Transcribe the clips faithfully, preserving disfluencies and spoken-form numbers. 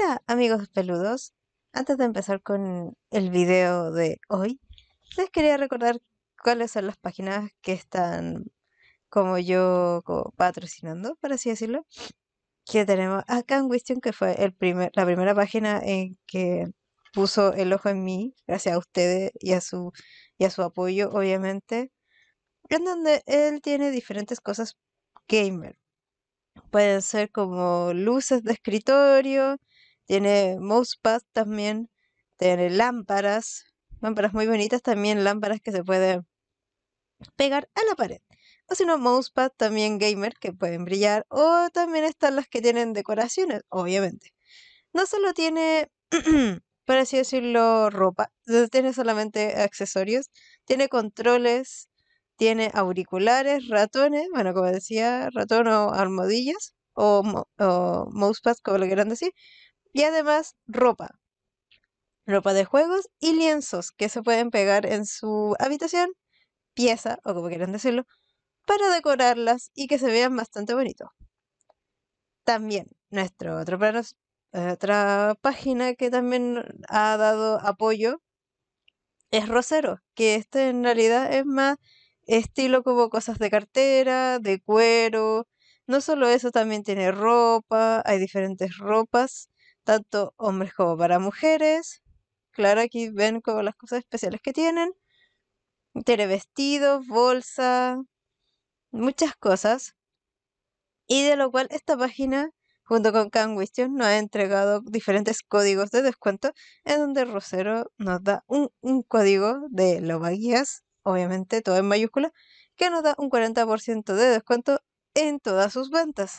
Hola amigos peludos, antes de empezar con el video de hoy, les quería recordar cuáles son las páginas que están como yo como patrocinando, por así decirlo, que tenemos acá en Wistion, que fue el primer, la primera página en que puso el ojo en mí, gracias a ustedes y a su, y a su apoyo, obviamente, en donde él tiene diferentes cosas gamer. Pueden ser como luces de escritorio, tiene mousepad también, tiene lámparas, lámparas muy bonitas también, lámparas que se pueden pegar a la pared. O si no, mousepad también gamer que pueden brillar. O también están las que tienen decoraciones, obviamente. No solo tiene, por así decirlo, ropa, no tiene solamente accesorios, tiene controles, tiene auriculares, ratones, bueno, como decía, ratón o almohadillas, o, mo- o mousepad, como lo quieran decir, y además ropa, ropa de juegos y lienzos que se pueden pegar en su habitación, pieza, o como quieran decirlo, para decorarlas y que se vean bastante bonitos. También nuestro otro panos- eh, otra página que también ha dado apoyo es Rosero, que este en realidad es más estilo como cosas de cartera, de cuero. No solo eso, también tiene ropa, hay diferentes ropas, tanto hombres como para mujeres. Claro, aquí ven como las cosas especiales que tienen. Tiene vestidos, bolsa, muchas cosas. Y de lo cual esta página, junto con CanWistion, nos ha entregado diferentes códigos de descuento, en donde Rosero nos da un, un código de Lobaguías, obviamente todo en mayúscula, que nos da un cuarenta por ciento de descuento en todas sus ventas.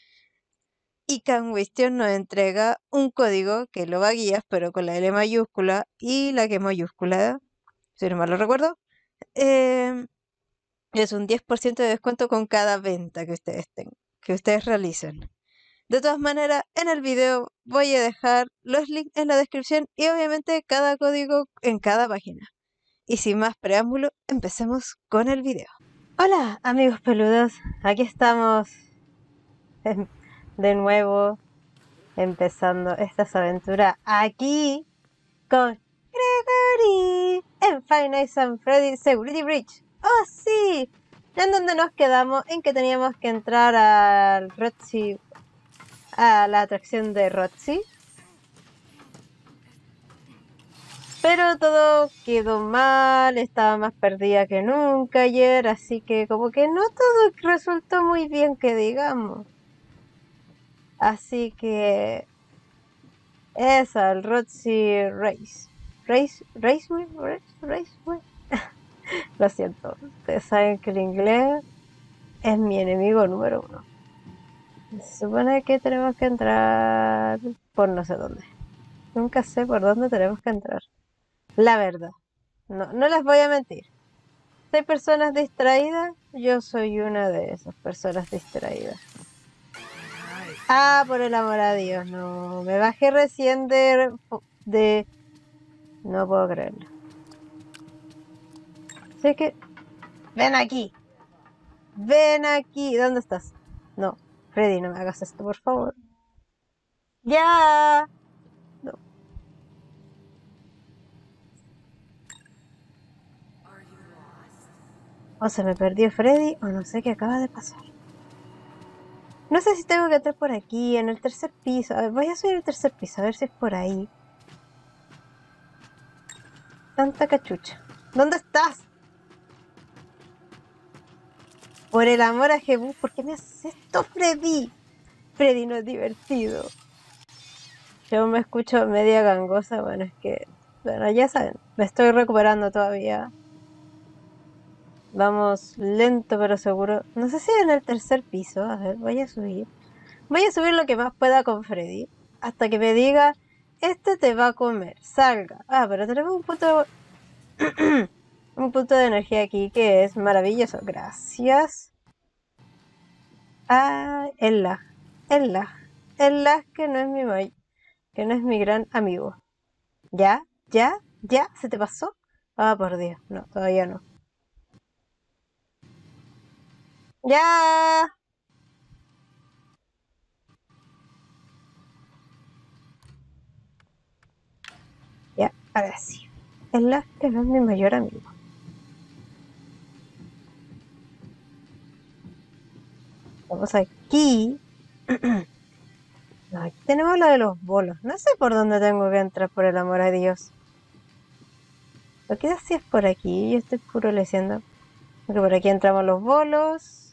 Y CanWistion nos entrega un código que es Lobaguías, pero con la L mayúscula y la que mayúscula, si no mal lo recuerdo, em, es un diez por ciento de descuento con cada venta que ustedes tengan, que ustedes realicen. De todas maneras, en el video voy a dejar los links en la descripción y obviamente cada código en cada página. Y sin más preámbulo, empecemos con el video. Hola amigos peludos, aquí estamos em, de nuevo empezando estas aventuras aquí con Gregory en Five Nights at Freddy's Security Breach. ¡Oh sí! En donde nos quedamos en que teníamos que entrar al Roxy, a la atracción de Roxy. Pero todo quedó mal, estaba más perdida que nunca ayer, así que como que no todo resultó muy bien que digamos. Así que eso, el Roxy Race. Race, Raceway, Race, Raceway. Lo siento, ustedes saben que el inglés es mi enemigo número uno. Se supone que tenemos que entrar por no sé dónde. Nunca sé por dónde tenemos que entrar. La verdad. No, no les voy a mentir. Si hay personas distraídas, yo soy una de esas personas distraídas. Ah, por el amor a Dios, no. Me bajé recién de... de... No puedo creerlo. Sé que... Ven aquí. Ven aquí. ¿Dónde estás? No. Freddy, no me hagas esto, por favor. Ya. No. O se me perdió Freddy o no sé qué acaba de pasar. No sé si tengo que entrar por aquí, en el tercer piso. A ver, voy a subir al tercer piso, a ver si es por ahí. Tanta cachucha. ¿Dónde estás? Por el amor a Jebus, ¿por qué me haces esto, Freddy? Freddy no es divertido. Yo me escucho media gangosa, bueno, es que... Bueno, ya saben, me estoy recuperando todavía. Vamos lento pero seguro. No sé si en el tercer piso. A ver, voy a subir. Voy a subir lo que más pueda con Freddy. Hasta que me diga, este te va a comer. Salga. Ah, pero tenemos un punto... un punto de energía aquí que es maravilloso. Gracias. Ah, el lag. El lag. El lag que no es mi may, que no es mi gran amigo. ¿Ya? ¿Ya? ¿Ya? ¿Se te pasó? Ah, por Dios. No, todavía no. ¡Ya! Ahora sí. Ella es mi mayor amigo. Vamos aquí. No, aquí tenemos lo de los bolos. No sé por dónde tengo que entrar, por el amor a Dios. Lo que si es por aquí. Yo estoy puro leyendo. Porque por aquí entramos los bolos.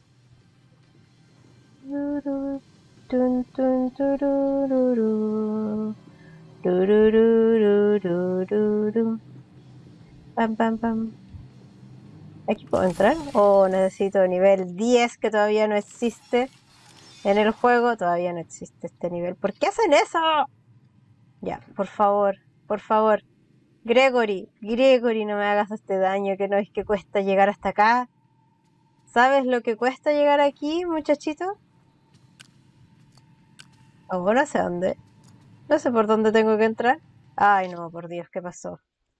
Tun, tun, turururu. Tururururururu. Pam, pam, pam. ¿Aquí puedo entrar? ¿O necesito nivel diez que todavía no existe? En el juego todavía no existe este nivel. ¿Por qué hacen eso? Ya, por favor, por favor. Gregory, Gregory, no me hagas este daño, que no es que cuesta llegar hasta acá. ¿Sabes lo que cuesta llegar aquí, muchachito? Oh, no sé dónde. No sé por dónde tengo que entrar. Ay, no, por Dios, ¿qué pasó?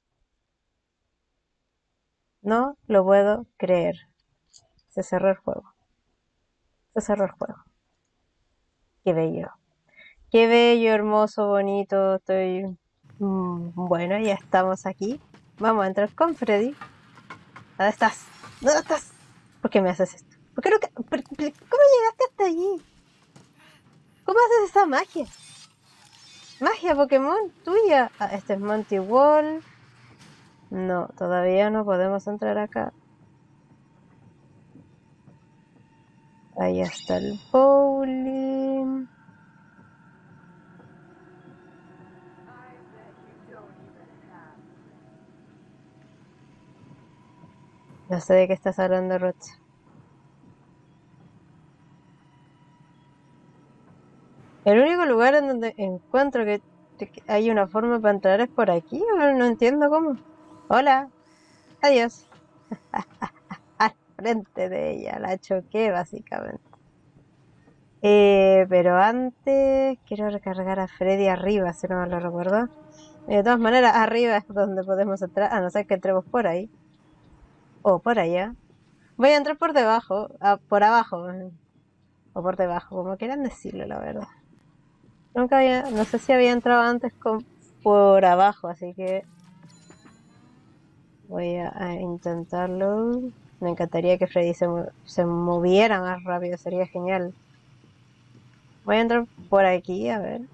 No lo puedo creer. Se cerró el juego. Se cerró el juego. Qué bello. Qué bello, hermoso, bonito. Estoy... Mm, bueno, ya estamos aquí. Vamos a entrar con Freddy. ¿Dónde estás? ¿Dónde estás? ¿Por qué me haces esto? ¿Por qué no... ca- por- por- ¿Cómo llegaste hasta allí? ¿Cómo haces esa magia? Magia Pokémon tuya. Ah, este es Monty Wall. No, todavía no podemos entrar acá. Ahí está el bowling. No sé de qué estás hablando, Rocha. El único lugar en donde encuentro que que hay una forma para entrar es por aquí. No, no entiendo cómo. Hola. Adiós. Al frente de ella. La choqué, básicamente. Eh, pero antes quiero recargar a Freddy arriba, si no me lo recuerdo. De todas maneras, arriba es donde podemos entrar, a no ser que entremos por ahí. O por allá. Voy a entrar por debajo, ah, por abajo. eh, O por debajo, como quieran decirlo, la verdad. Nunca había, no sé si había entrado antes con, por abajo, así que voy a, a intentarlo. Me encantaría que Freddy se, mo- se moviera más rápido, sería genial. Voy a entrar por aquí, a ver.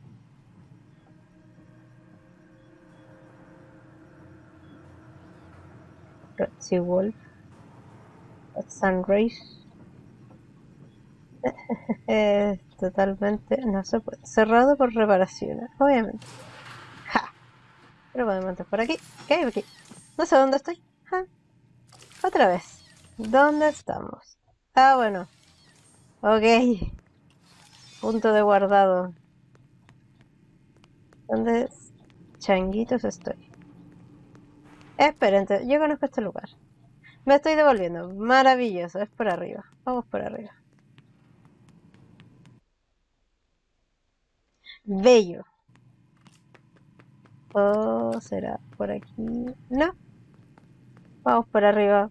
Sea Wolf, Sunrise. Es totalmente, no se puede. Cerrado por reparaciones, obviamente. Ja. Pero podemos entrar por aquí. ¿Qué hay aquí? No sé dónde estoy. Ja. Otra vez. ¿Dónde estamos? Ah, bueno. Ok. Punto de guardado. ¿Dónde changuitos estoy? Esperen, yo conozco este lugar. Me estoy devolviendo. Maravilloso. Es por arriba. Vamos por arriba. Bello. ¿O será por aquí? No. Vamos por arriba.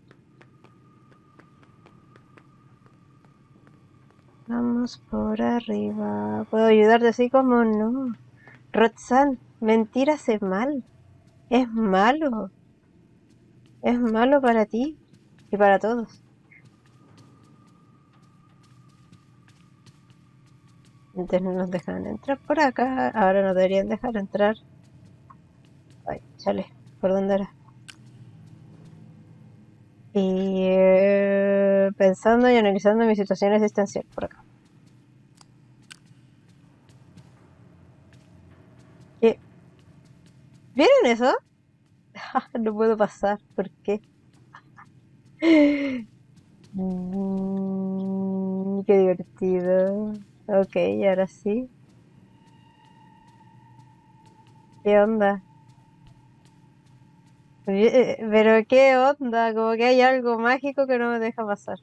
Vamos por arriba. ¿Puedo ayudarte así como no? Roxanne, mentir hace mal. Es malo. Es malo para ti y para todos. Antes no nos dejaban entrar por acá. Ahora nos deberían dejar entrar. Ay, chale. ¿Por dónde era? Y eh, pensando y analizando mi situación existencial por acá. ¿Qué? ¿Vieron eso? No puedo pasar. ¿Por qué? Mm, qué divertido. Ok, ahora sí. ¿Qué onda? Eh, Pero qué onda, como que hay algo mágico que no me deja pasar.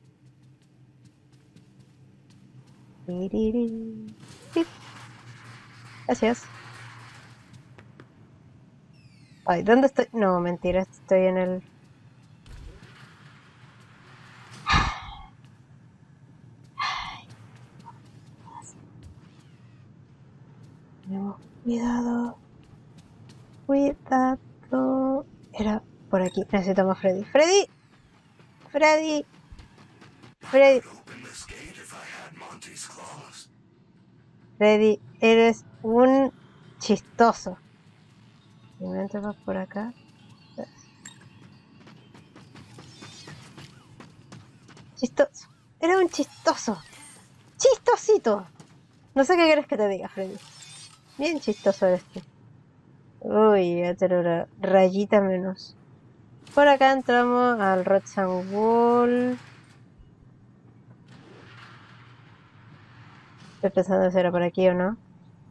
Tiriri. Pip. Gracias. Ay, ¿dónde estoy? No, mentira, estoy en el... Tenemos cuidado. Cuidado. Esto era por aquí. Necesitamos a Freddy. ¡Freddy! ¡Freddy! ¡Freddy! Freddy, eres un chistoso. Si me entras por acá. Chistoso. Eres un chistoso. Chistosito. No sé qué quieres que te diga, Freddy. Bien chistoso eres tú. Uy, ya te una rayita menos. Por acá entramos al Roxanne Wall. Estoy pensando si era por aquí o no.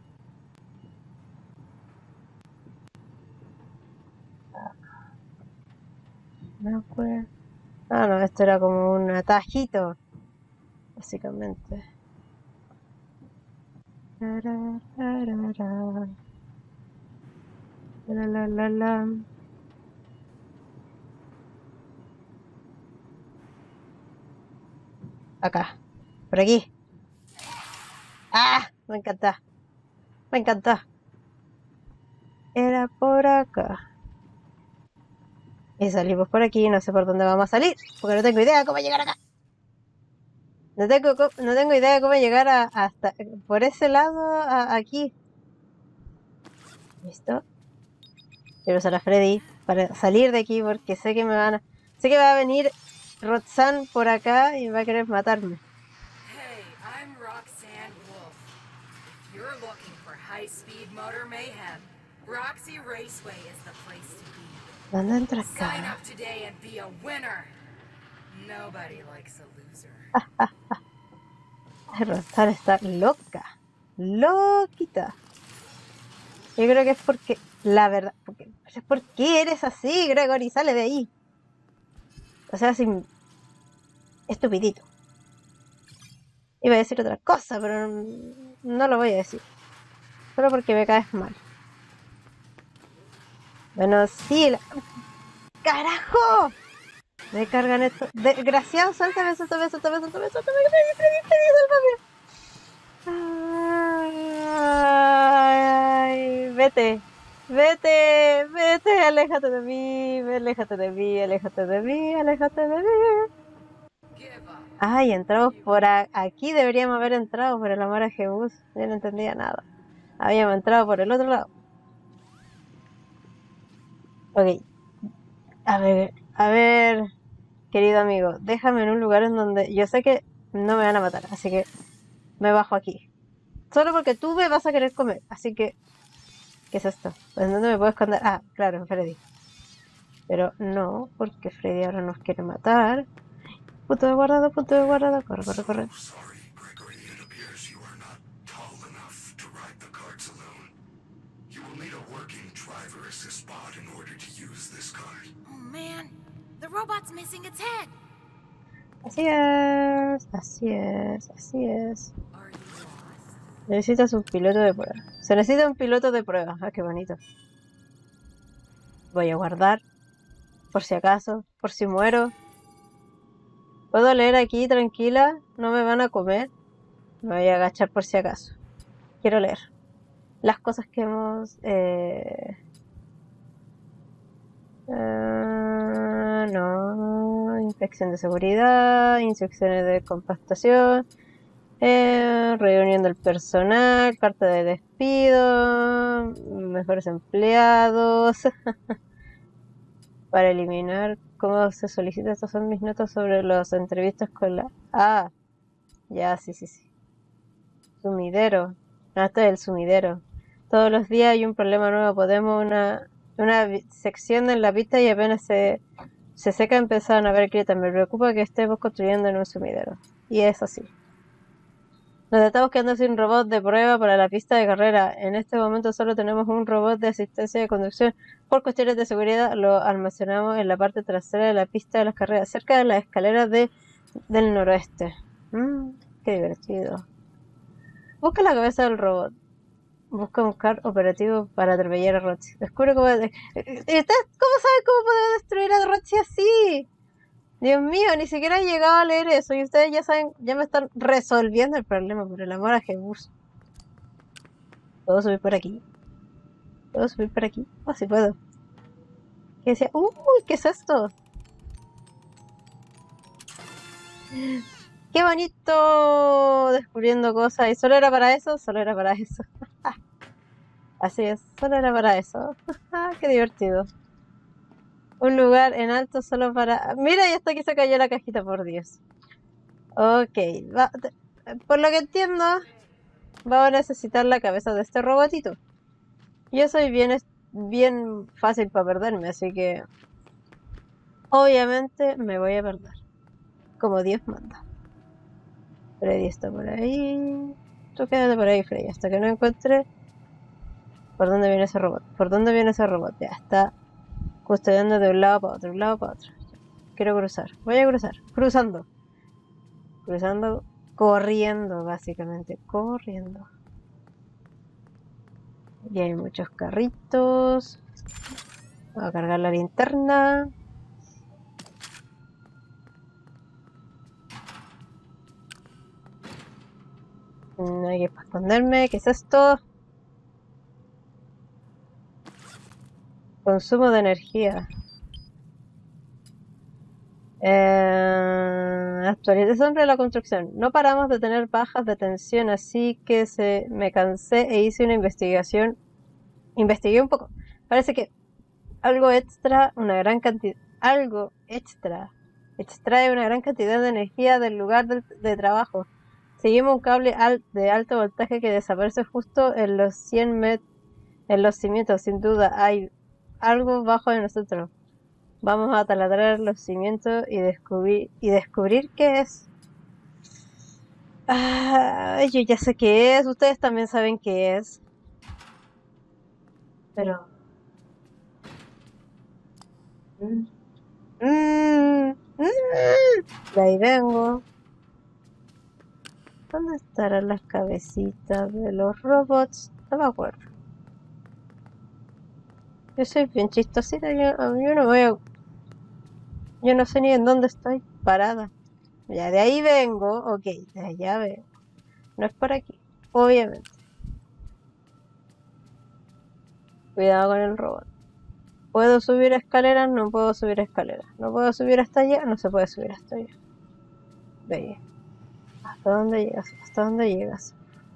No acuerdo. Ah, no, esto era como un atajito. Básicamente. La, la, la, la. Acá. Por aquí. ¡Ah! Me encanta. Me encanta. Era por acá. Y salimos por aquí. No sé por dónde vamos a salir. Porque no tengo idea de cómo llegar acá. No tengo, no tengo idea de cómo llegar a, hasta por ese lado a, aquí. ¿Listo? Quiero usar a Freddy para salir de aquí porque sé que me van a... Sé que va a venir Roxanne por acá y va a querer matarme. Hey, I'm Roxanne Wolf. If you're looking for high-speed motor mayhem, Roxy Raceway is the place to be. ¿Dónde entro Sign acá? up today and be a winner. Nobody likes a loser. Roxanne está loca. Loquita. Yo creo que es porque... La verdad... Porque, ¿por qué eres así, Gregory? Sale de ahí. O sea, sin... Estupidito. Iba a decir otra cosa, pero no lo voy a decir. Solo porque me caes mal. Bueno, sí, la... ¡Carajo! Me cargan esto. Desgraciado, suéltame, suéltame, suéltame, suéltame, suéltame, Freddy, Freddy, Freddy, sálvame. Ay, vete, vete, vete, aléjate de mí, aléjate de mí, aléjate de mí, aléjate de mí. Ay, entramos por aquí, deberíamos haber entrado, por el amor a Jesús. Yo no entendía nada. Habíamos entrado por el otro lado. Ok. A ver, a ver, querido amigo, déjame en un lugar en donde yo sé que no me van a matar, así que me bajo aquí. Solo porque tú me vas a querer comer, así que... ¿Qué es esto? Pues ¿dónde me puedo esconder? Ah, claro, en Freddy. Pero no, porque Freddy ahora nos quiere matar. Punto de guardado, punto de guardado. Corre, corre, corre. Robot's missing its head. Así es, así es, así es. Necesitas un piloto de prueba. Se necesita un piloto de prueba. Ah, qué bonito. Voy a guardar. Por si acaso. Por si muero. ¿Puedo leer aquí tranquila? ¿No me van a comer? Me voy a agachar por si acaso. Quiero leer. Las cosas que hemos... Eh... Uh, no, inspección de seguridad, instrucciones de compactación, eh, reunión del personal, carta de despido, mejores empleados, para eliminar cómo se solicita. Estas son mis notas sobre las entrevistas con la... Ah, ya, sí, sí, sí. Sumidero. Ah, este es el sumidero. Todos los días hay un problema nuevo. Podemos una... una sección en la pista y apenas se, se seca empezaron a ver grietas. Me preocupa que estemos construyendo en un sumidero. Y es así. Nos estamos quedando sin robot de prueba para la pista de carrera. En este momento solo tenemos un robot de asistencia de conducción. Por cuestiones de seguridad lo almacenamos en la parte trasera de la pista de las carreras, cerca de las escaleras de, del noroeste. Mm, qué divertido. Busca la cabeza del robot. Busca un car operativo para atropellar a Roxy. Descubre cómo... ¿Ustedes cómo saben cómo podemos destruir a Roxy así? Dios mío, ni siquiera he llegado a leer eso. Y ustedes ya saben, ya me están resolviendo el problema, por el amor a Jesús. ¿Puedo subir por aquí? ¿Puedo subir por aquí? Oh, sí puedo. Que decía, uy, ¿qué es esto? ¡Qué bonito! Descubriendo cosas. ¿Y solo era para eso? Solo era para eso. Así es, solo era para eso. ¡Qué divertido! Un lugar en alto solo para... Mira, y hasta aquí se cayó la cajita, por Dios. Ok, va... por lo que entiendo, vamos a necesitar la cabeza de este robotito. Yo soy bien, bien fácil para perderme, así que... obviamente me voy a perder. Como Dios manda. Freddy está por ahí. Tú quédate por ahí, Freddy, hasta que no encuentre por dónde viene ese robot. ¿Por dónde viene ese robot? Ya está custodiando de un lado para otro, un lado para otro. Quiero cruzar. Voy a cruzar. Cruzando. Cruzando. Corriendo, básicamente. Corriendo. Y hay muchos carritos. Voy a cargar la linterna. No hay que esconderme. ¿Qué es esto? Consumo de energía. Eh, actualización de la construcción. No paramos de tener bajas de tensión, así que se, me cansé e hice una investigación. Investigué un poco. Parece que algo extra, una gran cantidad, algo extra, extrae una gran cantidad de energía del lugar de, de trabajo. Seguimos un cable al, de alto voltaje que desaparece justo en los cien metros, en los cimientos. Sin duda hay algo bajo de nosotros. Vamos a taladrar los cimientos y descubrir, y descubrir qué es. Ah, yo ya sé qué es, ustedes también saben qué es. Pero... Mm, mm, mm, de ahí vengo. ¿Dónde estarán las cabecitas de los robots? No me acuerdo. Yo soy bien chistosita, yo, yo no voy a... Yo no sé ni en dónde estoy parada. Ya, de ahí vengo, ok, de allá vengo. No es por aquí, obviamente. Cuidado con el robot. ¿Puedo subir escaleras? No puedo subir escaleras. ¿No puedo subir hasta allá? No se puede subir hasta allá. De ahí. ¿Hasta dónde llegas? ¿Hasta dónde llegas?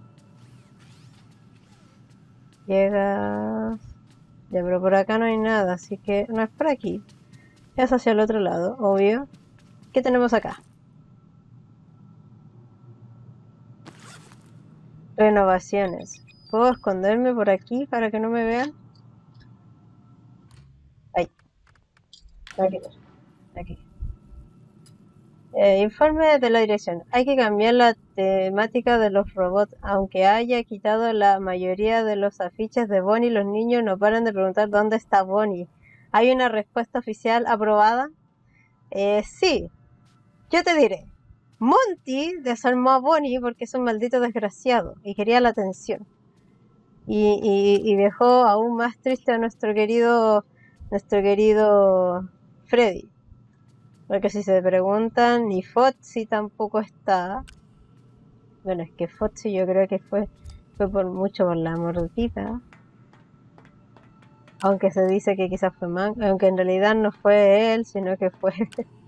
Llegas... Ya, pero por acá no hay nada, así que no es por aquí. Es hacia el otro lado, obvio. ¿Qué tenemos acá? Renovaciones. ¿Puedo esconderme por aquí para que no me vean? Ahí. Aquí. Aquí. Eh, informe de la dirección. Hay que cambiar la temática de los robots. Aunque haya quitado la mayoría de los afiches de Bonnie, los niños no paran de preguntar dónde está Bonnie. ¿Hay una respuesta oficial aprobada? Eh, sí. Yo te diré. Monty desarmó a Bonnie porque es un maldito desgraciado y quería la atención. Y, y, y dejó aún más triste a nuestro querido, nuestro querido Freddy. Porque si se preguntan, ni Foxy tampoco está. Bueno, es que Foxy yo creo que fue, fue por mucho por la mordida. Aunque se dice que quizás fue Man, aunque en realidad no fue él, sino que fue...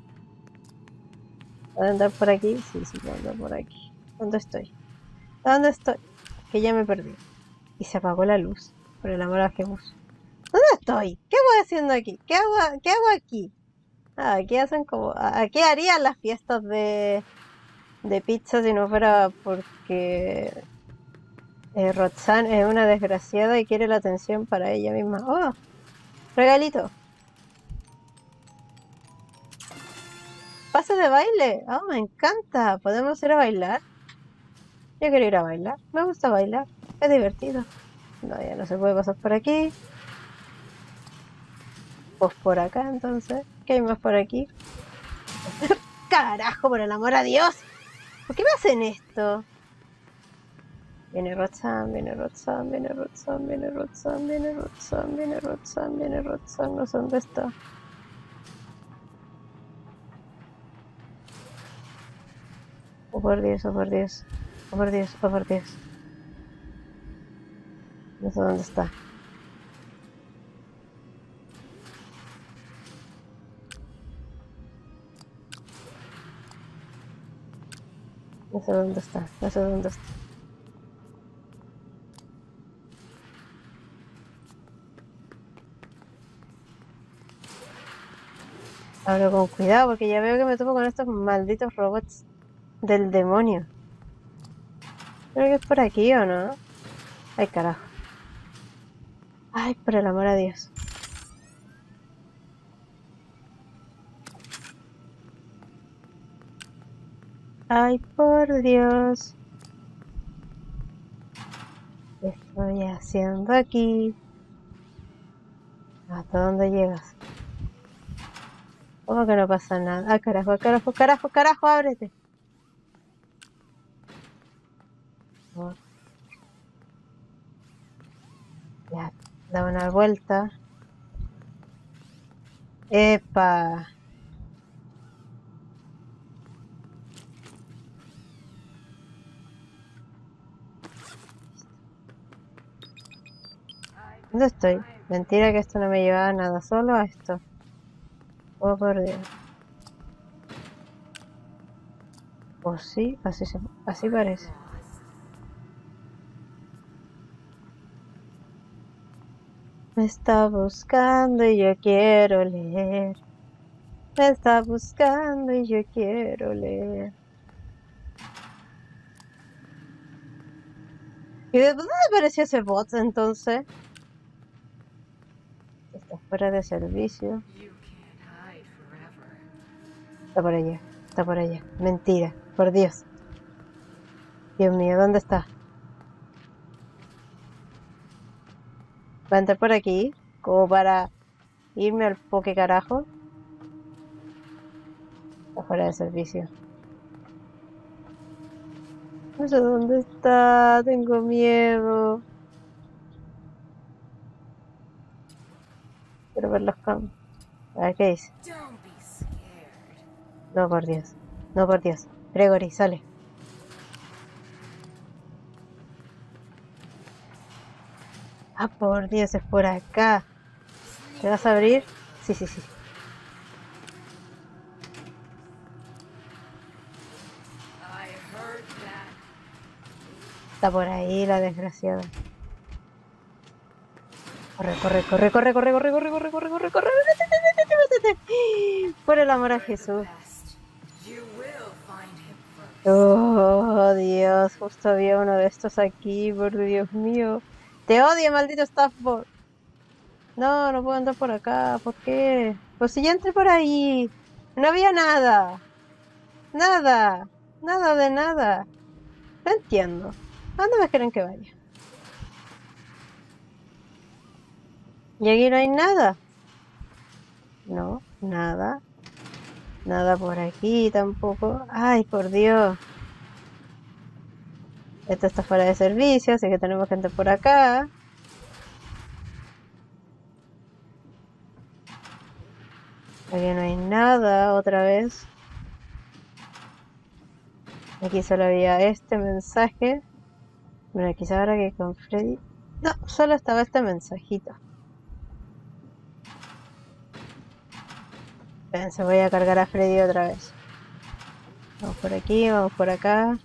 ¿Puedo andar por aquí? Sí, sí, puedo andar por aquí. ¿Dónde estoy? ¿Dónde estoy? Que ya me perdí. Y se apagó la luz. Por el amor a Jesús. ¿Dónde estoy? ¿Qué voy haciendo aquí? ¿Qué hago, qué hago aquí? Ah, aquí hacen como... Aquí harían las fiestas de... de pizza si no fuera porque... Eh, Roxanne es una desgraciada y quiere la atención para ella misma. ¡Oh! Regalito. Pase de baile. ¡Oh, me encanta! ¿Podemos ir a bailar? Yo quiero ir a bailar. Me gusta bailar. Es divertido. No, ya no se puede pasar por aquí. Pues por acá, entonces. ¿Qué hay más por aquí? ¡Carajo, por el amor a Dios! ¿Por qué me hacen esto? Viene Roxanne, viene Roxanne, viene Roxanne, viene Roxanne, viene Roxanne, viene Roxanne, viene Roxanne. No sé dónde está. Oh por Dios, oh por Dios, oh por Dios, oh por Dios. No sé dónde está. No sé dónde está, no sé dónde está. Hablo con cuidado porque ya veo que me topo con estos malditos robots del demonio. Creo que es por aquí, ¿o no? Ay, carajo. Ay, por el amor a Dios. Ay, por Dios. ¿Qué estoy haciendo aquí? ¿Hasta dónde llegas? ¿Cómo que no pasa nada? Ah, carajo, carajo, carajo, carajo, ábrete. Oh, ya, da una vuelta. ¡Epa! ¿Dónde estoy? Mentira que esto no me llevaba a nada, solo a esto. Oh, por Dios. Pues sí, así, se, así parece. Me está buscando y yo quiero leer. Me está buscando y yo quiero leer. ¿Y de dónde apareció ese bot entonces? Está fuera de servicio. Está por allá, está por allá. Mentira, por Dios. Dios mío, ¿dónde está? Va a entrar por aquí, como para irme al poke carajo. Está fuera de servicio. No sé dónde está, tengo miedo. Quiero ver los campos. A ver qué dice. No, por Dios. No, por Dios. Gregory, sale. Ah, por Dios, es por acá. ¿Te vas a abrir? Sí, sí, sí. Está por ahí la desgraciada. Corre, corre, corre, corre, corre, corre, corre, corre, corre, corre, corre. Por el amor a Jesús. Oh, Dios, justo había uno de estos aquí, por Dios mío. Te odio, maldito Stafford. No, no puedo andar por acá, ¿por qué? Pues si ya entré por ahí. No había nada. Nada. Nada de nada. No entiendo. ¿A dónde me quieren que vaya? Y aquí no hay nada. No, nada. Nada por aquí tampoco. Ay, por Dios. Esto está fuera de servicio, así que tenemos que entrar por acá. Aquí no hay nada otra vez. Aquí solo había este mensaje. Bueno, quizá ahora que con Freddy... No, solo estaba este mensajito. Espérense, voy a cargar a Freddy otra vez. Vamos por aquí, vamos por acá.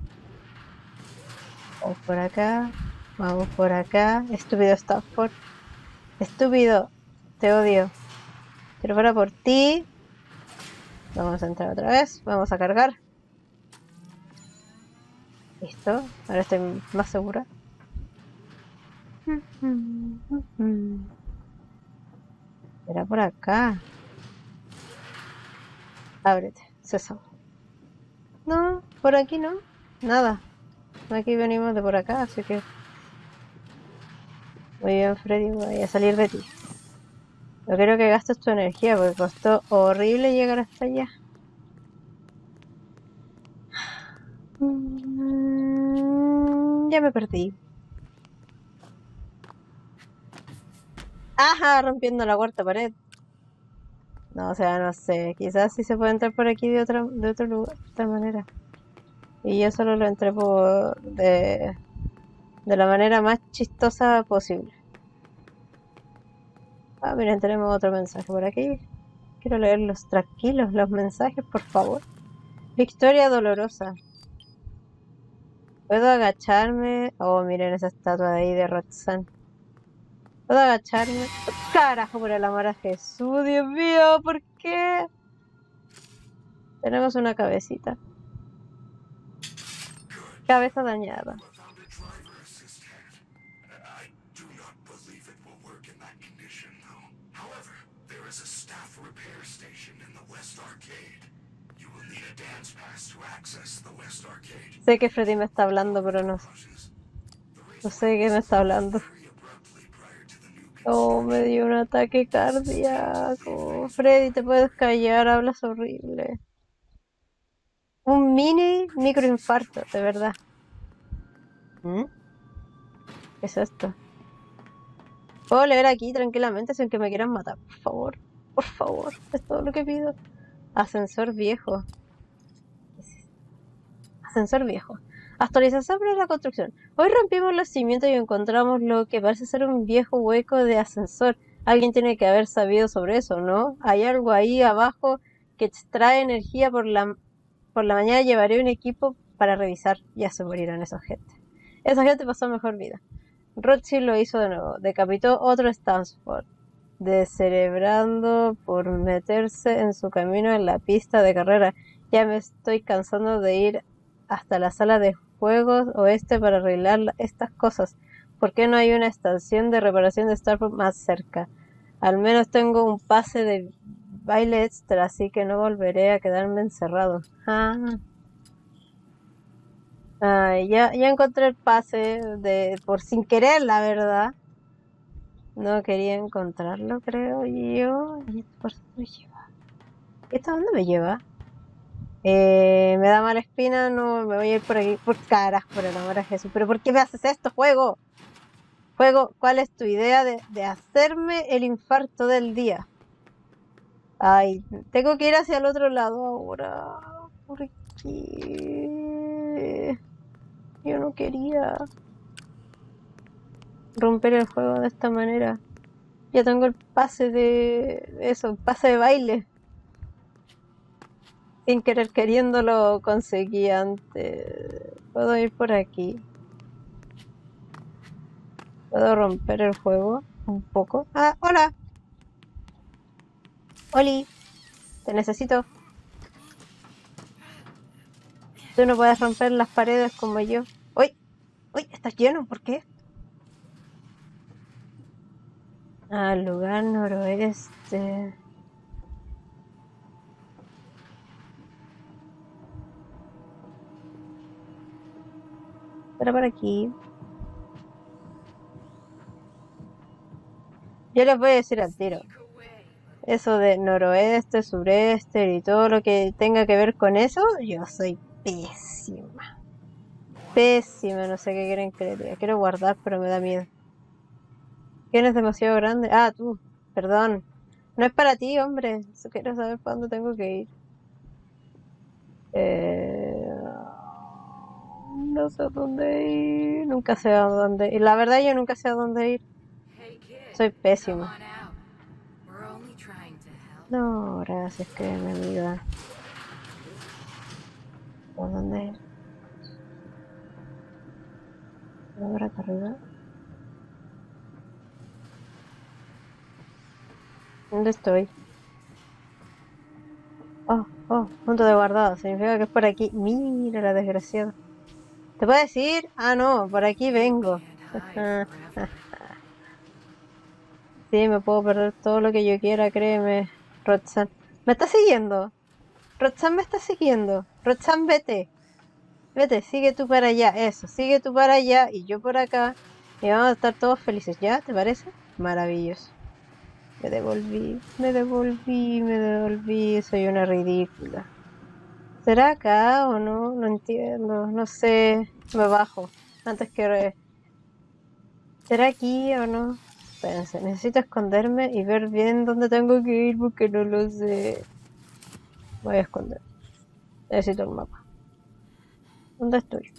Vamos por acá. Vamos por acá. Estúpido Stafford. Estúpido. Te odio. Quiero fuera por ti. Vamos a entrar otra vez. Vamos a cargar. Listo. Ahora estoy más segura. Era por acá. Ábrete. César. No, por aquí no. Nada. Aquí venimos de por acá, así que... Muy bien, Freddy. Voy a salir de ti. No quiero que gastes tu energía porque costó horrible llegar hasta allá. Mm, ya me perdí. ¡Ajá! Rompiendo la cuarta pared. No, o sea, no sé. Quizás sí se puede entrar por aquí de otra, de otro lugar, de otra manera. Y yo solo lo entré por... de... de la manera más chistosa posible. Ah, miren, tenemos otro mensaje por aquí. Quiero leerlos tranquilos, los mensajes, por favor. Victoria dolorosa. ¿Puedo agacharme? Oh, miren esa estatua de ahí de Roxanne. ¿Puedo agacharme? Carajo, por el amor a Jesús, Dios mío, ¿por qué? Tenemos una cabecita. Cabeza dañada. Sé que Freddy me está hablando, pero no sé. No sé de qué me está hablando. Oh, me dio un ataque cardíaco. Freddy, te puedes callar, hablas horrible. Un mini microinfarto, de verdad. ¿Mm? ¿Qué es esto? Puedo leer aquí tranquilamente sin que me quieran matar, por favor. Por favor, es todo lo que pido. Ascensor viejo. Ascensor viejo. Actualización sobre la construcción. Hoy rompimos los cimientos y encontramos lo que parece ser un viejo hueco de ascensor. Alguien tiene que haber sabido sobre eso, ¿no? Hay algo ahí abajo que extrae energía por la, por la mañana. Llevaré un equipo para revisar. Ya se murieron esa gente. Esa gente pasó mejor vida. Roxy lo hizo de nuevo. Decapitó otro Stanford, descerebrando por meterse en su camino en la pista de carrera. Ya me estoy cansando de ir hasta la sala de juegos oeste para arreglar estas cosas. ¿Por qué no hay una estación de reparación de Starford más cerca? Al menos tengo un pase de baile extra, así que no volveré a quedarme encerrado. Ah. Ay, ya, ya encontré el pase de por sin querer, la verdad. No quería encontrarlo, creo yo. ¿Y por dónde me lleva? ¿Esto a dónde me lleva? Eh, me da mala espina, no me voy a ir por aquí. Por carajo, por el amor a Jesús. ¿Pero por qué me haces esto, juego? Juego, ¿cuál es tu idea de, de hacerme el infarto del día? Ay, tengo que ir hacia el otro lado ahora. ¿Por qué? Yo no quería romper el juego de esta manera. Ya tengo el pase de eso, pase de baile. Sin querer queriendo lo conseguí antes. ¿Puedo ir por aquí? ¿Puedo romper el juego un poco? Ah, hola. Oli, te necesito. Tú no puedes romper las paredes como yo. ¡Uy! ¡Uy! Estás lleno, ¿por qué? Al lugar noroeste. Espera por aquí. Yo les voy a decir al tiro. Eso de noroeste, sureste y todo lo que tenga que ver con eso, yo soy pésima. Pésima, no sé qué quieren que le diga. Quiero guardar, pero me da miedo. ¿Quién es demasiado grande? Ah, tú. Perdón. No es para ti, hombre. Solo quiero saber para dónde tengo que ir. Eh... No sé a dónde ir. Nunca sé a dónde ir. La verdad, yo nunca sé a dónde ir. Soy pésimo. No, gracias, que me amiga. ¿Por dónde ir? ¿Por acá arriba? ¿Dónde estoy? Oh, oh, punto de guardado. Significa que es por aquí. Mira la desgraciada. ¿Te puedo decir? Ah, no, por aquí vengo. Sí, me puedo perder todo lo que yo quiera, créeme. Roxanne. ¿Me está siguiendo? Roxanne me está siguiendo. Roxanne, vete. Vete, sigue tú para allá. Eso, sigue tú para allá y yo por acá. Y vamos a estar todos felices, ¿ya? ¿Te parece? Maravilloso. Me devolví, me devolví, me devolví. Soy una ridícula. ¿Será acá o no? No entiendo. No sé. Me bajo. Antes que... Re... ¿Será aquí o no? Espérense. Necesito esconderme y ver bien dónde tengo que ir porque no lo sé. Voy a esconder. Necesito el mapa. ¿Dónde estoy?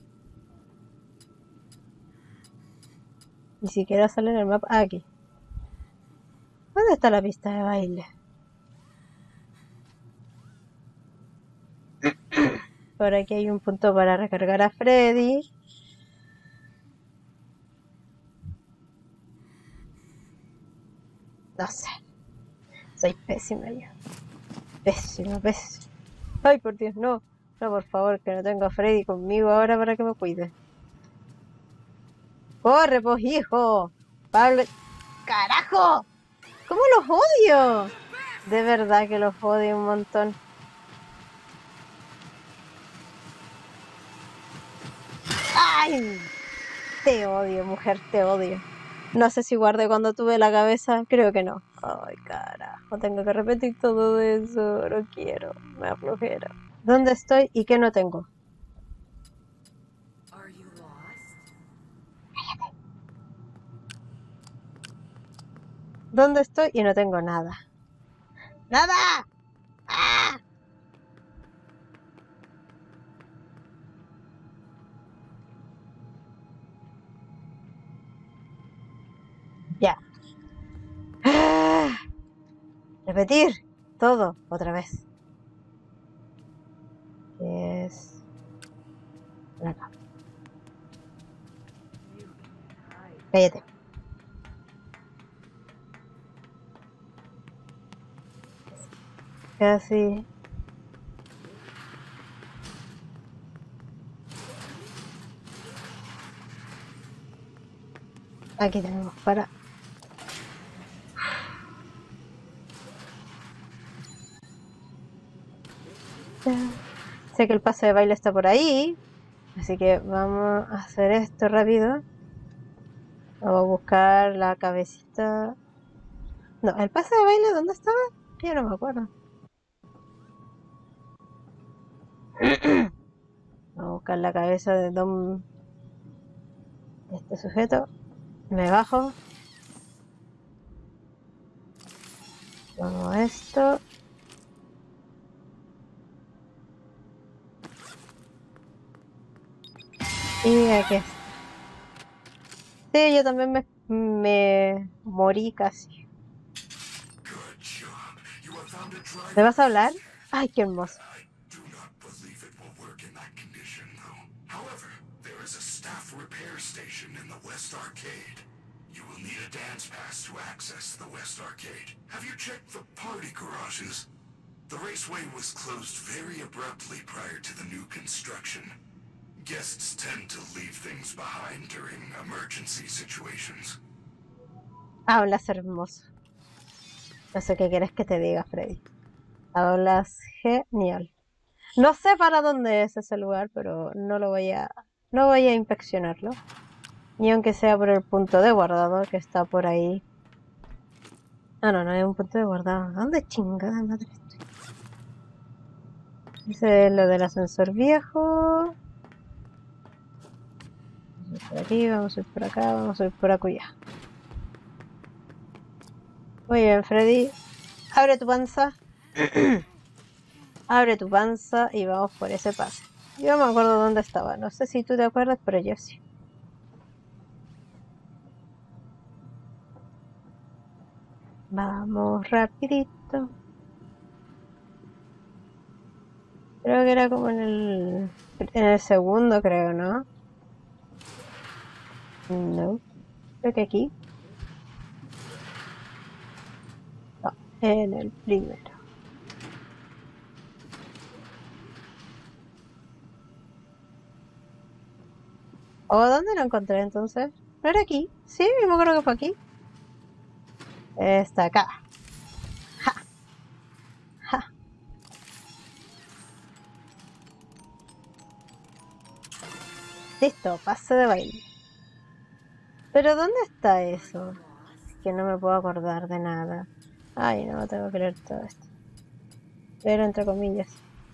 Ni siquiera sale en el mapa. Ah, aquí. ¿Dónde está la pista de baile? Por aquí hay un punto para recargar a Freddy. No sé. Soy pésima yo. Pésima, pésima. Ay, por Dios, no. No, por favor, que no tengo a Freddy conmigo ahora para que me cuide. ¡Corre, pues, hijo! Pablo... ¡Carajo! ¿Cómo los odio? De verdad que los odio un montón. ¡Ay! Te odio, mujer, te odio. No sé si guardé cuando tuve la cabeza, creo que no. Ay, carajo, tengo que repetir todo eso, no quiero, me aflojera. ¿Dónde estoy y qué no tengo? Are you lost? ¿Dónde estoy y no tengo nada? ¡Nada! ¡Ah! Ya. ¡Ah! Repetir todo otra vez. Es... Acá. You can hide. Cállate. Casi. Aquí tenemos para... Sé que el pase de baile está por ahí, así que vamos a hacer esto rápido. Vamos a buscar la cabecita. No, el pase de baile, ¿dónde estaba? Ya no me acuerdo. Vamos a buscar la cabeza de Don... este sujeto. Me bajo. Vamos a esto. Y aquí está. Sí, yo también me, me morí casi. ¿Me vas a hablar? Ay, qué hermoso. I do not believe it will work in that condition, though. However, there is a staff repair station in the West Arcade. You will need a dance pass to access the West Arcade. Have you checked the party garages? The raceway was closed very abruptly prior to the new construction. Guests tend to leave things behind during emergency situations. Hablas hermoso. No sé qué quieres que te diga, Freddy. Hablas genial. No sé para dónde es ese lugar, pero no lo voy a... No voy a inspeccionarlo. Ni aunque sea por el punto de guardado que está por ahí. Ah, no, no hay un punto de guardado. ¿Dónde chingada madre estoy? Ese es lo del ascensor viejo. Vamos a ir por aquí, vamos a ir por acá, vamos a ir por acullá. Muy bien, Freddy. Abre tu panza. Abre tu panza y vamos por ese pase. Yo me acuerdo dónde estaba. No sé si tú te acuerdas, pero yo sí. Vamos rapidito. Creo que era como en el... En el segundo, creo, ¿no? No. Creo que aquí. No, en el primero. ¿O dónde lo encontré entonces? ¿No era aquí? Sí, me acuerdo que fue aquí. Está acá. Ja. Ja. Listo, pase de baile. ¿Pero dónde está eso? Es que no me puedo acordar de nada. Ay, no, tengo que leer todo esto. Pero entre comillas.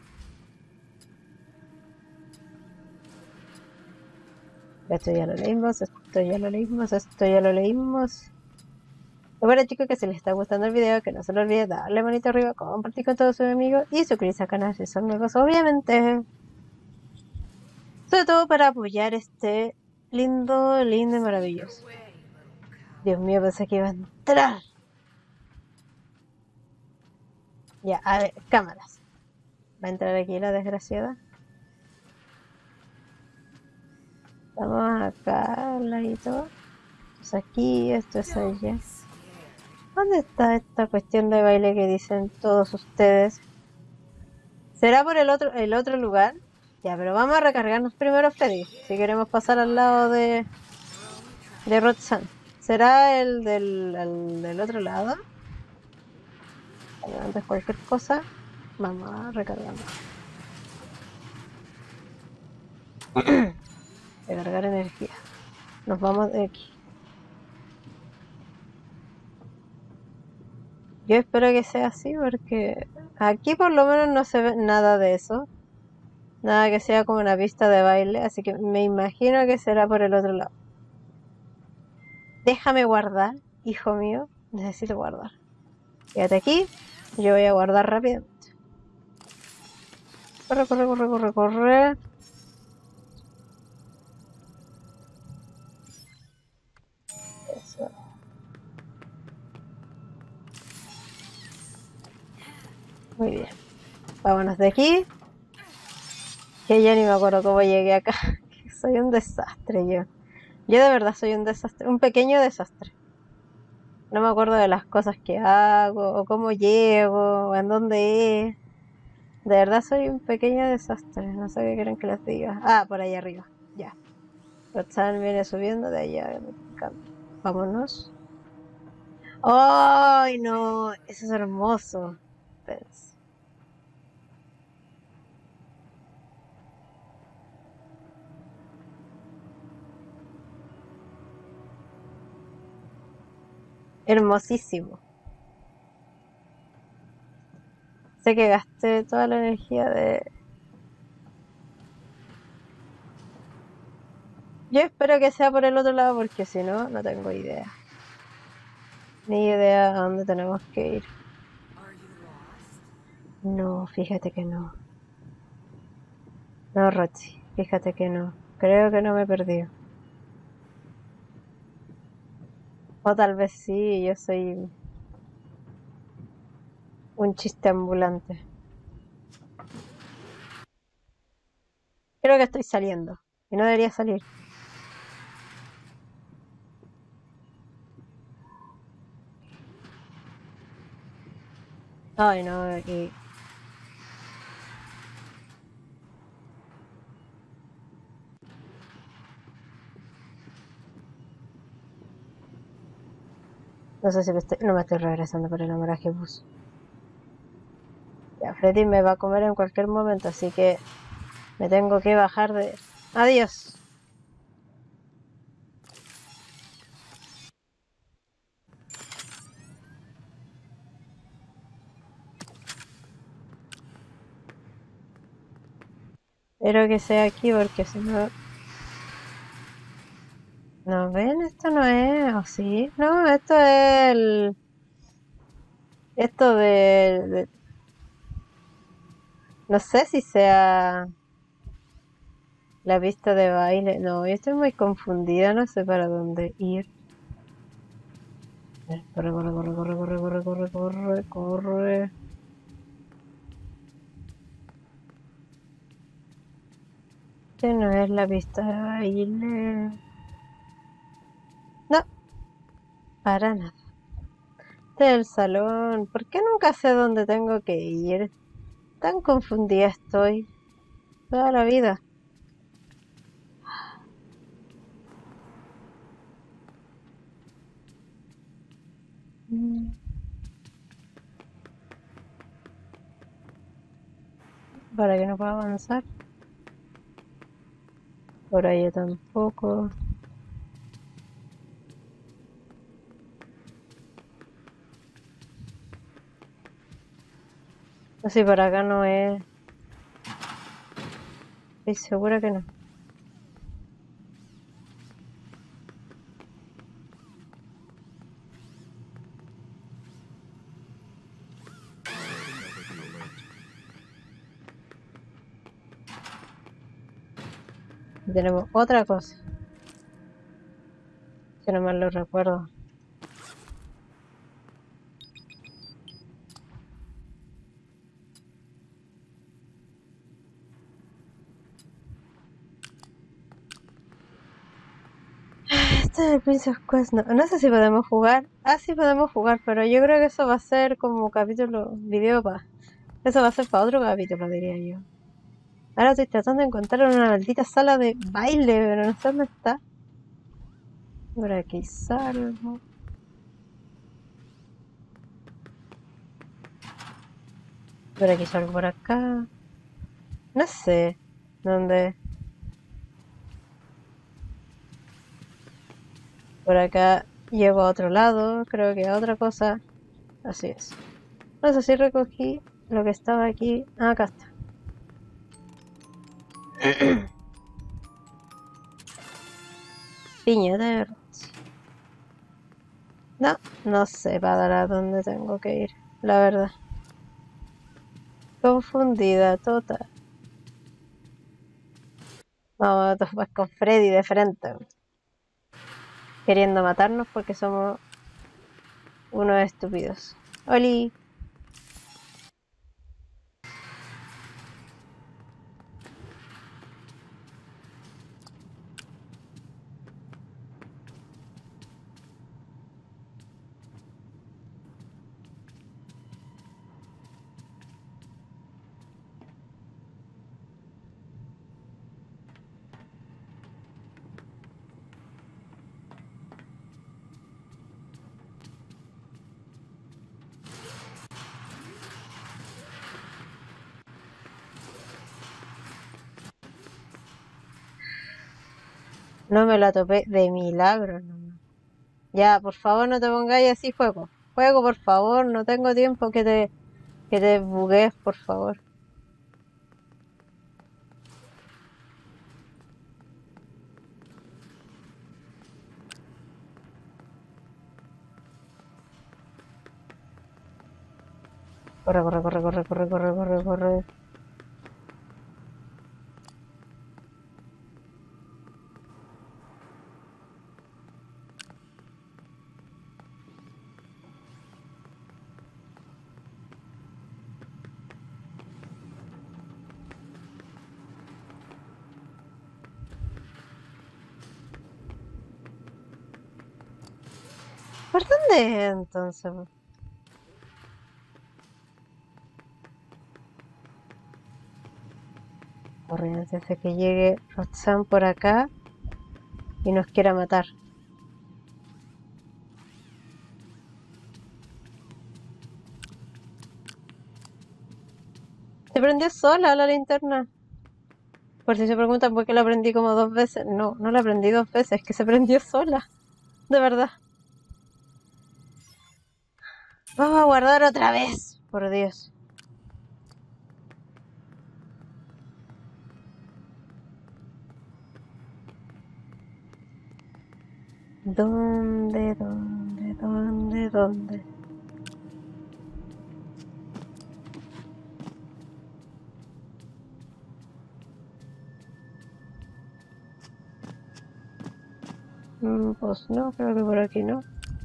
Esto ya lo leímos, esto ya lo leímos, esto ya lo leímos. Bueno, chicos, que si les está gustando el video, que no se lo olvide darle manito arriba, compartir con todos sus amigos y suscribirse al canal si son nuevos, obviamente. Sobre todo para apoyar este lindo, lindo y maravilloso. Dios mío, pensé que iba a entrar. Ya, a ver, cámaras. ¿Va a entrar aquí la desgraciada? Vamos acá al ladito. Esto es aquí, esto es allá. ¿Dónde está esta cuestión de baile que dicen todos ustedes? ¿Será por el otro, el otro lugar? Ya, pero vamos a recargarnos primero, Freddy. Si queremos pasar al lado de, de Roxanne. ¿Será el del, el del otro lado? Bueno, antes cualquier cosa, vamos a recargarnos. Recargar energía. Nos vamos de aquí. Yo espero que sea así porque aquí por lo menos no se ve nada de eso. Nada que sea como una pista de baile, así que me imagino que será por el otro lado. Déjame guardar, hijo mío. Necesito guardar. Quédate aquí. Yo voy a guardar rápidamente. Corre, corre, corre, corre, corre. Eso. Muy bien. Vámonos de aquí. Que ya ni me acuerdo cómo llegué acá. Soy un desastre yo. Yo de verdad soy un desastre. Un pequeño desastre. No me acuerdo de las cosas que hago, o cómo llego, o en dónde es. De verdad soy un pequeño desastre. No sé qué quieren que les diga. Ah, por ahí arriba. Ya. Roxanne viene subiendo de allá. Vámonos. ¡Ay, no! Eso es hermoso. Pens. Hermosísimo. Sé que gasté toda la energía de... Yo espero que sea por el otro lado porque si no, no tengo idea. Ni idea a dónde tenemos que ir. Are you lost? No, fíjate que no. No, Roxy, fíjate que no. Creo que no me he perdido. O tal vez sí, yo soy un chiste ambulante. Creo que estoy saliendo. Y no debería salir. Ay, no, aquí. No sé si me estoy... No me estoy regresando por el amoraje bus. Ya, Freddy me va a comer en cualquier momento, así que me tengo que bajar de... Adiós. Espero que sea aquí porque si no... ¿No ven? Esto no es... ¿O sí? No, esto es el... Esto de... de... No sé si sea... La pista de baile. No, yo estoy muy confundida, no sé para dónde ir. Corre, corre, corre, corre, corre, corre, corre, corre, corre. Este no es la pista de baile. No, para nada. Este es el salón. ¿Por qué nunca sé dónde tengo que ir? Tan confundida estoy. Toda la vida. Mm. Para que no pueda avanzar. Por ahí tampoco. No sé, por acá no es. Estoy segura que no. Y tenemos otra cosa. Si no mal lo recuerdo. Esto Este es el Princess Quest. No, no sé si podemos jugar. Ah, sí podemos jugar, pero yo creo que eso va a ser como capítulo, video para... Eso va a ser para otro capítulo, diría yo. Ahora estoy tratando de encontrar una maldita sala de baile, pero no sé dónde está. Por aquí salgo. Por aquí salgo por acá. No sé dónde. Por acá llego a otro lado, creo que a otra cosa. Así es. No sé si recogí lo que estaba aquí. Ah, acá está. Piña de Roxy. No, no sé para dónde tengo que ir, la verdad. Confundida, total. Vamos a topar con Freddy de frente. Queriendo matarnos porque somos unos estúpidos. Oli. No me la topé de milagro. No. Ya, por favor, no te pongáis así, juego. Juego, por favor, no tengo tiempo que te, que te buguees, por favor. Corre, corre, corre, corre, corre, corre, corre, corre. ¿Por dónde es entonces? Corre antes de que llegue Roxanne por acá y nos quiera matar. Se prendió sola la linterna. Por si se preguntan por qué la prendí como dos veces. No, no la prendí dos veces, es que se prendió sola. De verdad. Vamos a guardar otra vez. Por Dios. ¿Dónde, dónde, dónde, dónde? Mm, pues no, creo que por aquí no.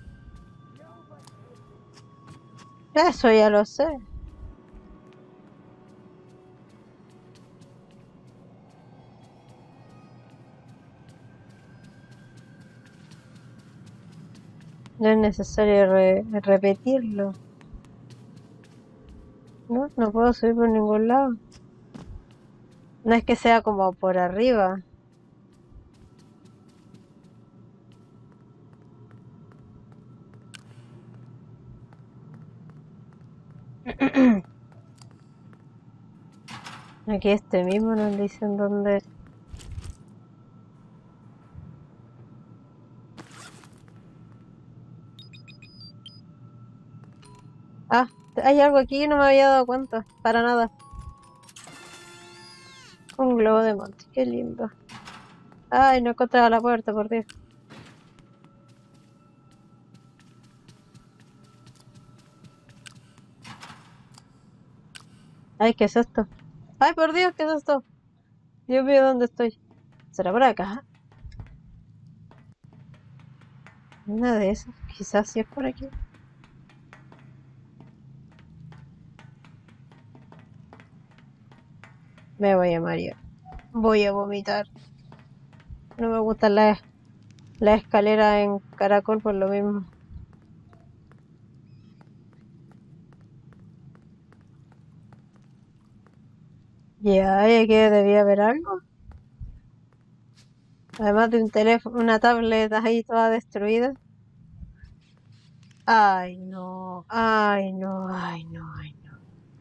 Eso ya lo sé. No es necesario re repetirlo. No, no puedo subir por ningún lado. No es que sea como por arriba. Aquí este mismo nos dicen dónde. Ah, hay algo aquí que no me había dado cuenta. Para nada. Un globo de monte, qué lindo. Ay, no encontraba la puerta, por Dios. Ay, ¿qué es esto? Ay, por Dios, ¿qué es esto? Dios mío, ¿dónde estoy? ¿Será por acá? Una de esas, quizás sí es por aquí. Me voy a marear. Voy a vomitar. No me gustan las, la escalera en caracol por lo mismo. Ya, y aquí debía haber algo. Además de un teléfono, una tablet ahí toda destruida. Ay, no, ay, no, ay, no, ay, no.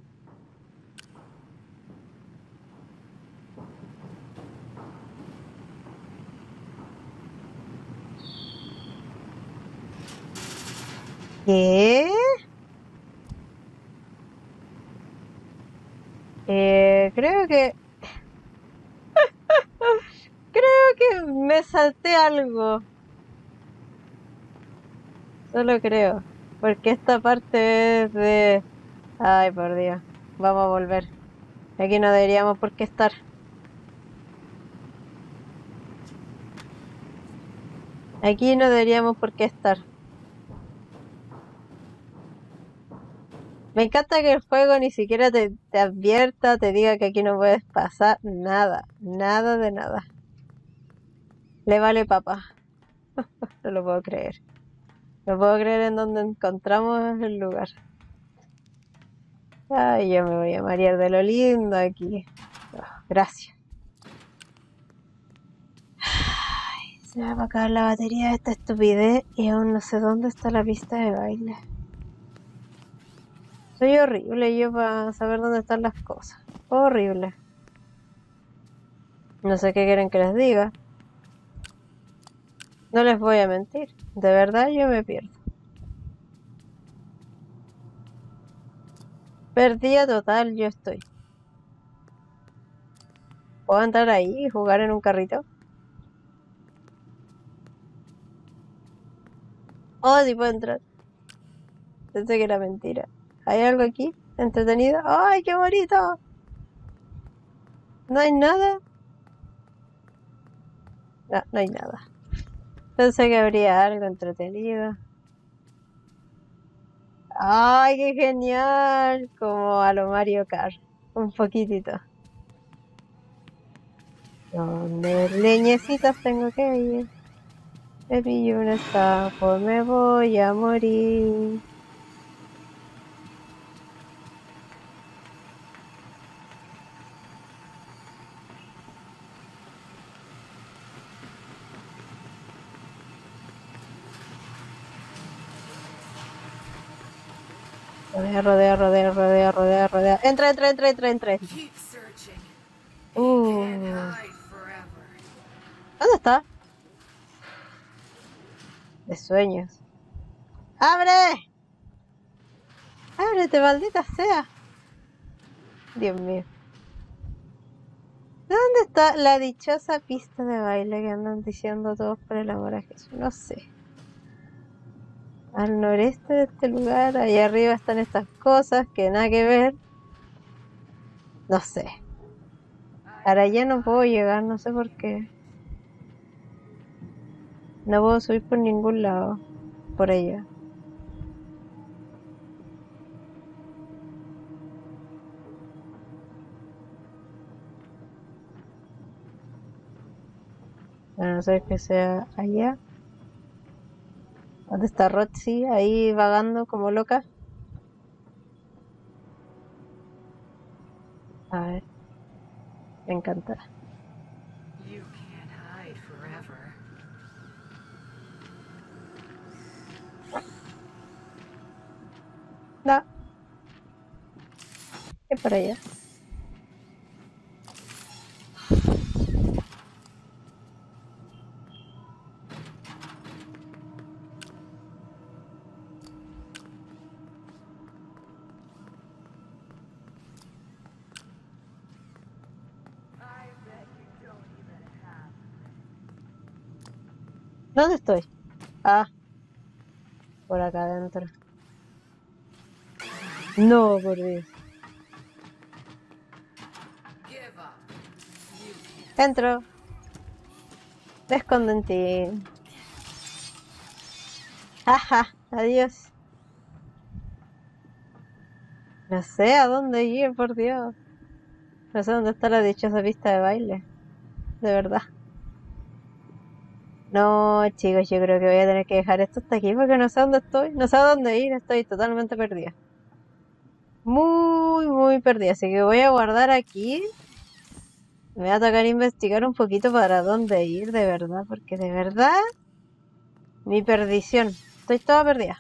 ¿Qué? Eh, creo que... Creo que me salté algo. Solo creo. Porque esta parte es de... Ay, por Dios. Vamos a volver. Aquí no deberíamos por qué estar. Aquí no deberíamos por qué estar. Me encanta que el juego ni siquiera te, te advierta, te diga que aquí no puedes pasar nada. Nada de nada. Le vale papa. No lo puedo creer. No puedo creer en donde encontramos el lugar. Ay, yo me voy a marear de lo lindo aquí. Oh, gracias. Ay, se me va a acabar la batería de esta estupidez y aún no sé dónde está la pista de baile. Soy horrible yo para saber dónde están las cosas. Horrible. No sé qué quieren que les diga. No les voy a mentir. De verdad yo me pierdo. Perdida total yo estoy. ¿Puedo entrar ahí y jugar en un carrito? Oh, sí puedo entrar. Pensé que era mentira. ¿Hay algo aquí? ¿Entretenido? ¡Ay, qué bonito! ¿No hay nada? No, no hay nada. Pensé que habría algo entretenido. ¡Ay, qué genial! Como a lo Mario Kart. Un poquitito. ¿Dónde leñecitas tengo que ir? Me pillo un estapo, me voy a morir. Rodea, rodea, rodea, rodea, rodea, rodea. Entra, entra, entra, entra, entra. Keep searching. You Uh, can't hide forever. ¿dónde está? De sueños. ¡Abre! ¡Ábrete, maldita sea! Dios mío. ¿Dónde está la dichosa pista de baile que andan diciendo todos por el amor a Jesús? No sé. Al noreste de este lugar, allá arriba están estas cosas que nada que ver. No sé. Para allá no puedo llegar, no sé por qué. No puedo subir por ningún lado. Por allá. A no ser que sea allá. ¿Dónde está Roxy? Ahí vagando como loca. A ver. Me encanta. You can't hide forever. No. Es por allá. ¿Dónde estoy? Ah. Por acá adentro. No, por Dios. Give up. You can't. Entro. Me escondo en ti. Ajá. Adiós. No sé a dónde ir, por Dios. No sé dónde está la dichosa pista de baile. De verdad. No, chicos, yo creo que voy a tener que dejar esto hasta aquí porque no sé dónde estoy, no sé a dónde ir, estoy totalmente perdida. Muy, muy perdida, así que voy a guardar aquí. Me va a tocar investigar un poquito para dónde ir, de verdad, porque de verdad, mi perdición. Estoy toda perdida.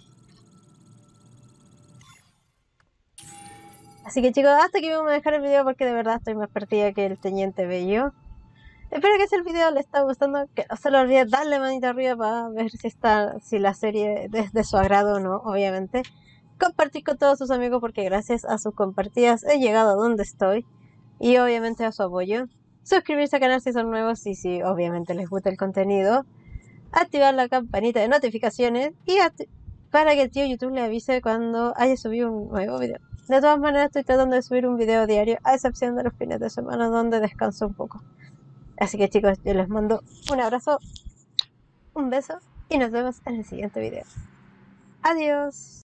Así que chicos, hasta aquí vamos a dejar el video porque de verdad estoy más perdida que el Teniente Bello. Espero que si el video les está gustando, que no se lo olvide darle manita arriba para ver si está, si la serie es de su agrado o no, obviamente. Compartir con todos sus amigos porque gracias a sus compartidas he llegado a donde estoy. Y obviamente a su apoyo. Suscribirse al canal si son nuevos y si obviamente les gusta el contenido. Activar la campanita de notificaciones y para que el tío YouTube le avise cuando haya subido un nuevo video. De todas maneras estoy tratando de subir un video diario, a excepción de los fines de semana donde descanso un poco. Así que chicos, yo les mando un abrazo, un beso y nos vemos en el siguiente video. Adiós.